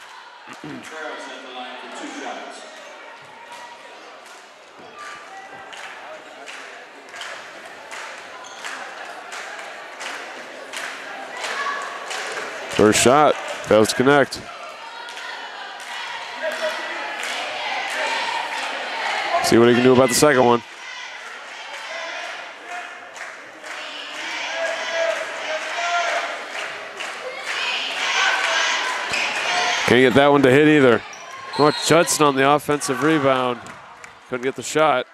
First shot, fails to connect. See what he can do about the second one. Can't get that one to hit either. North Judson on the offensive rebound. Couldn't get the shot.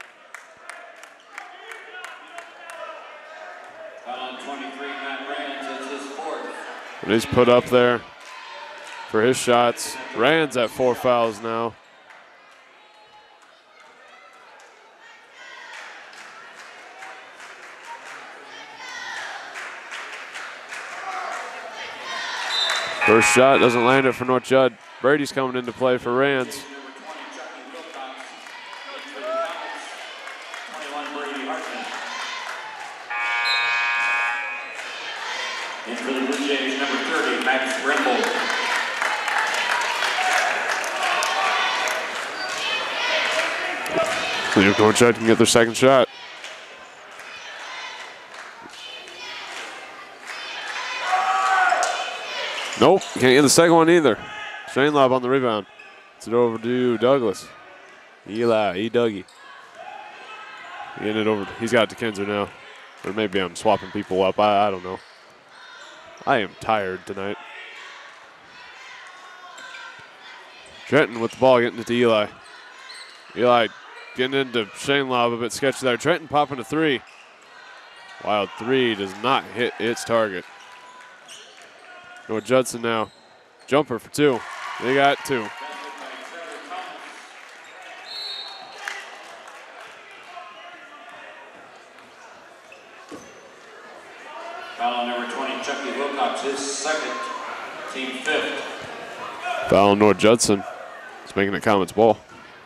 And he's put up there for his shots. Rand's at 4 fouls now. First shot doesn't land it for North Judd. Brady's coming into play for Rands. In for the Blue Jays, number 30, Max Bremble. See if North Judd can get their second shot. Nope, can't get the second one either. Shainlaw on the rebound. It's it over to Douglas. Eli, Dougie. Getting it over. He's got it to Kinzer now. Or maybe I'm swapping people up. I don't know. I am tired tonight. Trenton with the ball getting it to Eli. Eli getting into Shainlaw a bit sketchy there. Trenton popping a three. Wild three does not hit its target. North Judson now. Jumper for two. They got two. Foul on number 20, Chucky Wilcox, his second, team fifth. Foul on North Judson. It's making it Comets ball.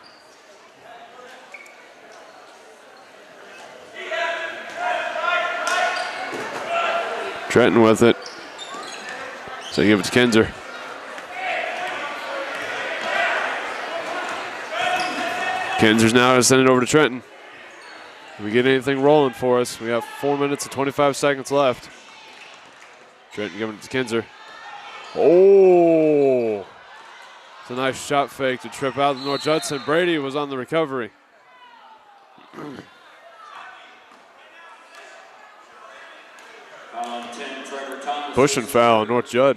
Trenton with it. So give it to Kinzer. Kinzer's now going to send it over to Trenton. If we get anything rolling for us, we have 4 minutes and 25 seconds left. Trenton giving it to Kinzer. Oh! It's a nice shot fake to trip out the North Judson. Brady was on the recovery. Pushing foul, North Judd.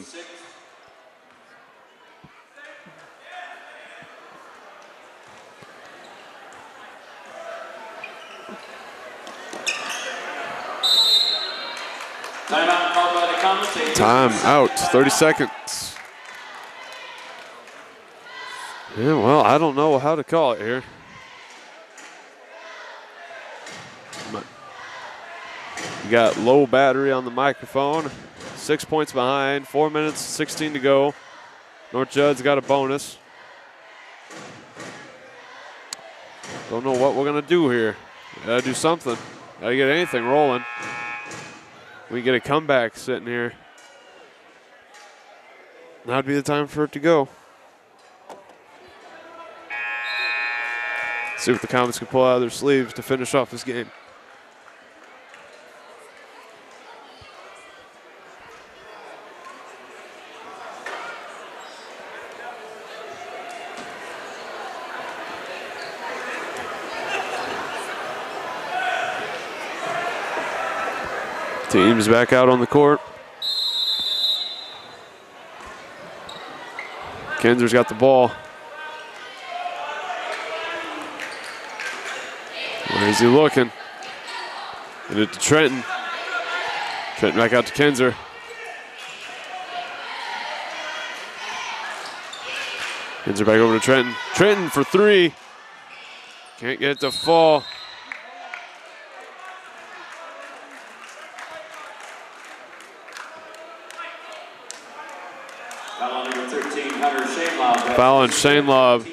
Timeout called by the commentators. Time out, 30 seconds. Yeah, well, I don't know how to call it here. You got low battery on the microphone. 6 points behind, 4 minutes, 16 to go. North Judd's got a bonus. Don't know what we're gonna do here. Gotta do something. Gotta get anything rolling. We get a comeback sitting here. Now'd be the time for it to go. See what the Comets can pull out of their sleeves to finish off this game. Team's back out on the court. Kinzer's got the ball. Where is he looking? And it to Trenton. Trenton back out to Kinzer. Kinzer back over to Trenton. Trenton for three. Can't get it to fall. Foul on number 13, Hunter Shanelob. Foul on Shanelob.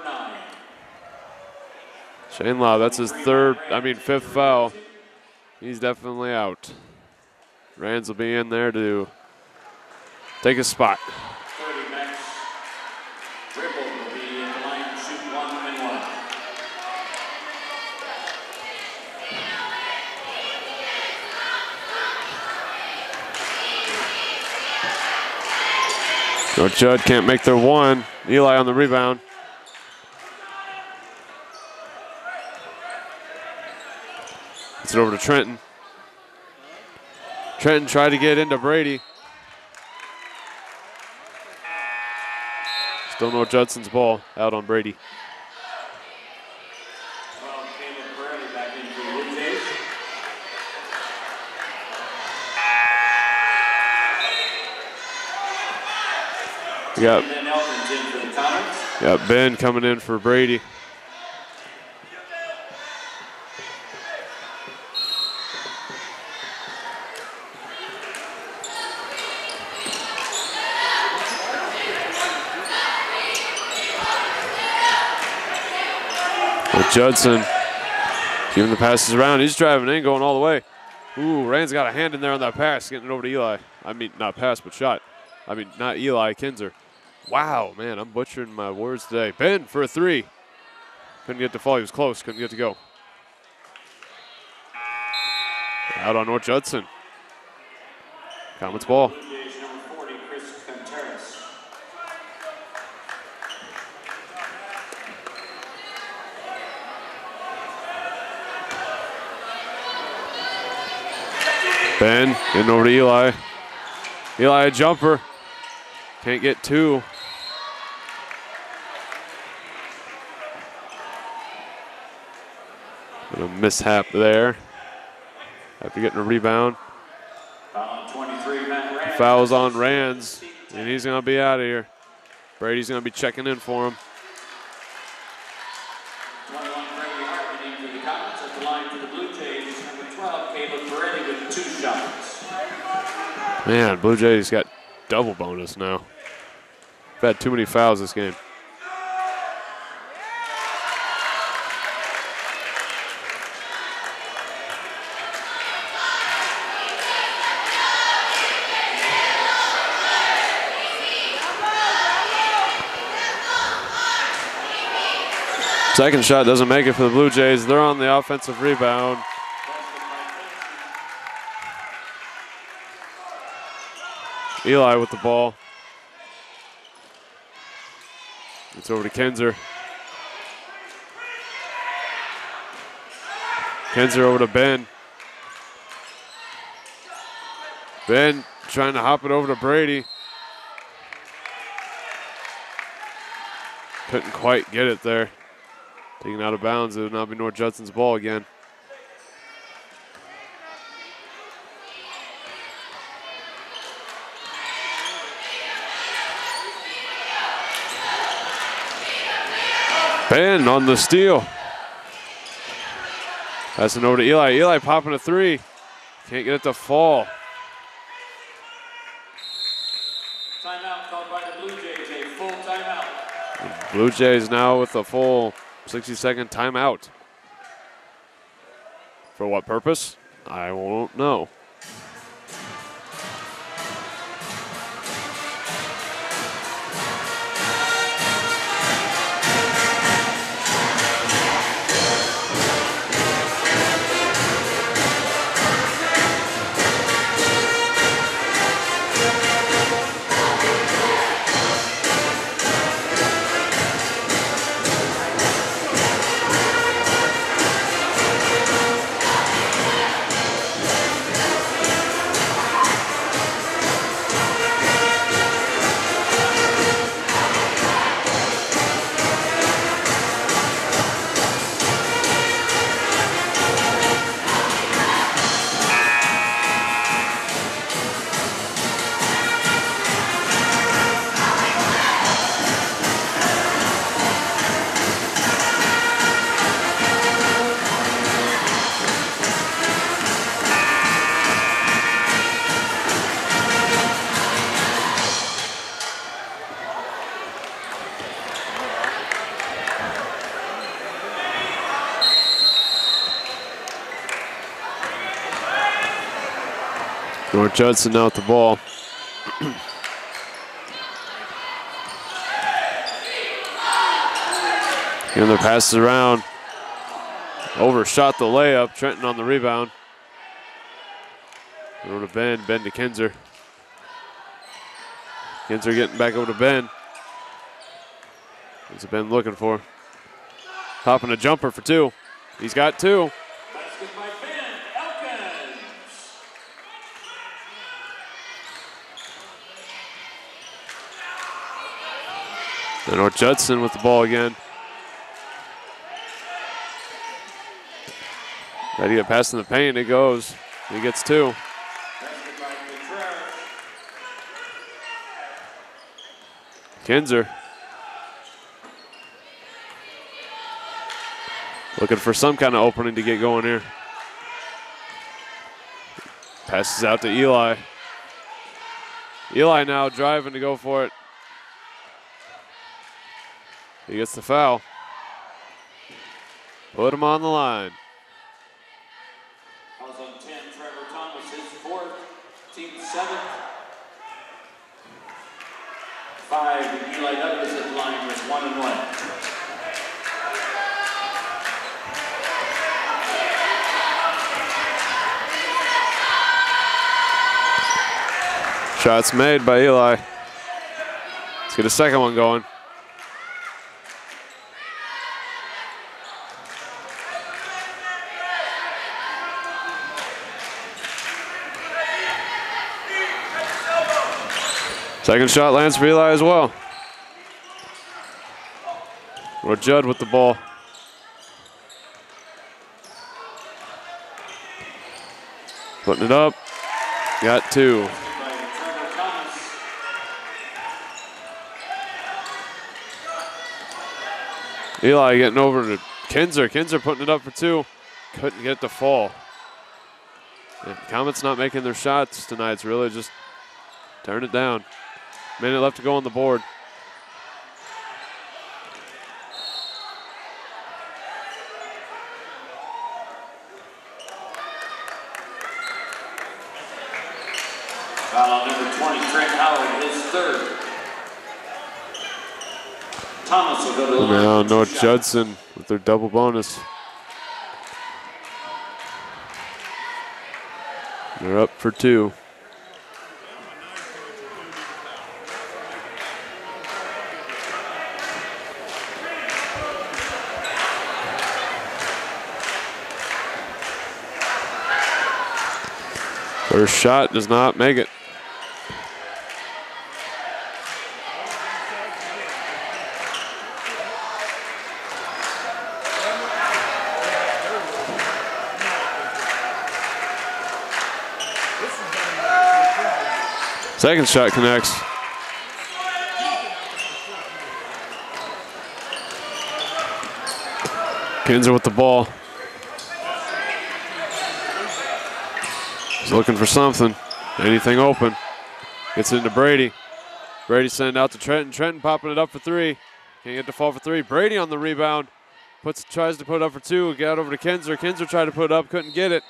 Shanelob, that's his fifth foul. He's definitely out. Rands will be in there to take his spot. 30 Max Ripple will be in the line to shoot 1 and 1. North Judd can't make their one. Eli on the rebound. Gets it over to Trenton. Trenton tried to get into Brady. Still no Judson's ball out on Brady. Well, Caleb Peretti back into the Blue Jays. We got, And then Elkins in for the Comets. got Ben coming in for Brady. Judson giving the passes around. He's driving in, going all the way. Ooh, Rand's got a hand in there on that pass, getting it over to Eli. I mean, not pass, but shot. I mean, not Eli, Kinzer. Wow, man, I'm butchering my words today. Ben for a three. Couldn't get to fall. He was close. Couldn't get to go. Out on North Judson. Comets ball. Blue Jays number 40, Chris Contreras. Ben getting over to Eli. Eli a jumper. Can't get two. A mishap there. After getting a rebound. Foul on 23, Matt Rand. Fouls on Rands, and he's going to be out of here. Brady's going to be checking in for him. 21, Brady Hartman into the Comets. At the line for the Blue Jays, number 12, Caleb Peretti with 2 shots. Man, Blue Jays got double bonus now. We've had too many fouls this game. Second shot doesn't make it for the Blue Jays. They're on the offensive rebound. Eli with the ball. It's over to Kinzer. Kinzer over to Ben. Ben trying to hop it over to Brady. Couldn't quite get it there. Taken out of bounds. It would now be North Judson's ball again. Ben on the steal. Passing over to Eli. Eli popping a three. Can't get it to fall. Timeout called by the Blue Jays, a full timeout. Blue Jays now with a full 60-second timeout. For what purpose? I won't know. North Judson now with the ball. And the passes around. Overshot the layup. Trenton on the rebound. Over to Ben. Ben to Kinzer. Kinzer getting back over to Ben. What's Ben looking for? Popping a jumper for two. He's got two. Basket by Ben Elkins. And North Judson with the ball again. Ready to get past in the paint. It goes. He gets two. Basket by Contreras. Kinzer. Looking for some kind of opening to get going here. Passes out to Eli. Eli now driving to go for it. He gets the foul. Put him on the line. Fouls on 10, Trevor Thomas, his fourth, team seventh. 5, Eli Douglas at the line with 1 and 1. Shots made by Eli. Let's get a second one going. Second shot lands for Eli as well. Or Judd with the ball. Putting it up. Got two. Eli getting over to Kinzer. Kinzer putting it up for two. Couldn't get the fall. And Comet's not making their shots tonight. It's really just turn it down. Minute left to go on the board. Foul on number 20, Trent Howard, his third. Thomas will go to the line. Now North Judson with their double bonus. They're up for two. First shot does not make it. Second shot connects. Kinzer with the ball. He's looking for something. Anything open. Gets it into Brady. Brady sending out to Trenton. Trenton popping it up for three. Can't get the fall for three. Brady on the rebound. Tries to put it up for two. Got over to Kinzer. Kinzer tried to put it up. Couldn't get it.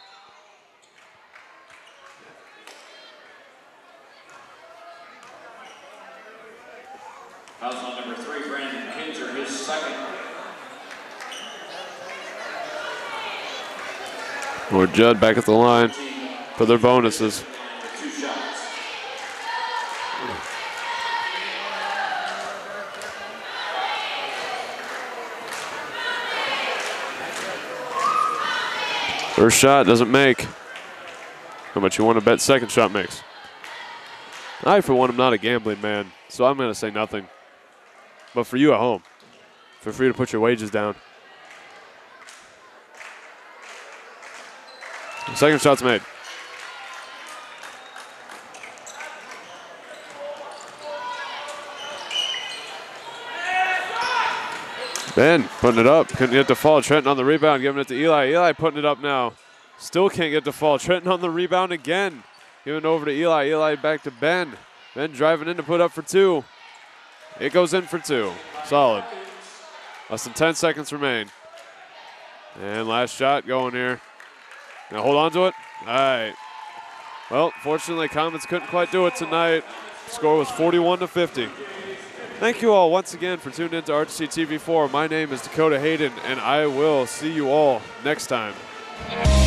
Fouls on number 3, Brandon Kinzer, his second. Or Judd back at the line for their bonuses. 2 shots. First shot doesn't make. How much you want to bet second shot makes? I, for one, am not a gambling man, so I'm going to say nothing. But for you at home, feel free to put your wages down. Second shot's made. Ben putting it up. Couldn't get the fall. Trenton on the rebound, giving it to Eli. Eli putting it up now. Still can't get the fall. Trenton on the rebound again. Giving it over to Eli. Eli back to Ben. Ben driving in to put up for two. It goes in for two. Solid. Less than 10 seconds remain. And last shot going here. Now hold on to it. All right. Well, fortunately, Comets couldn't quite do it tonight. Score was 41-50. Thank you all once again for tuning in to RGC TV4. My name is Dakota Hayden, and I will see you all next time.